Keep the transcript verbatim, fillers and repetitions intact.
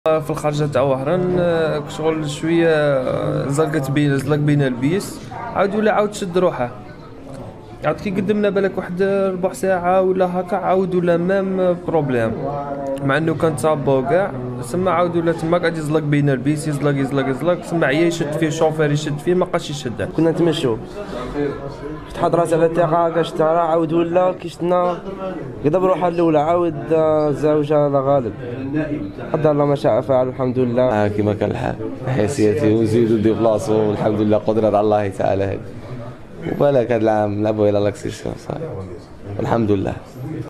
في الخرجة تاع وهران شغل شويه زلقت بين زلق بين البيس عاود ولا عاود شد روحه عاود كي قدمنا بالك واحد ربع ساعه ولا هكا عاود ولا مام بروبليم مع انه كان صابو كاع سما عاود ولا تما قاعد يزلق بين البيس يزلق يزلق يزلق سما عيا يشد فيه الشوفير يشد فيه ما بقاش يشد. كنا نتمشوا تحط راسه على الثقه كاش ترى عاود ولا كي شتنا قدب روحها الاولى عاود زوجها لا غالب قدر الله ما شاء فعل الحمد لله. آه كما كان الحال حيثيتي ونزيدو دي بلاصو والحمد لله قدرة الله تعالى هذه وبالك هذا العام نلعبوا الى لاكسيسيون صحيح الحمد لله.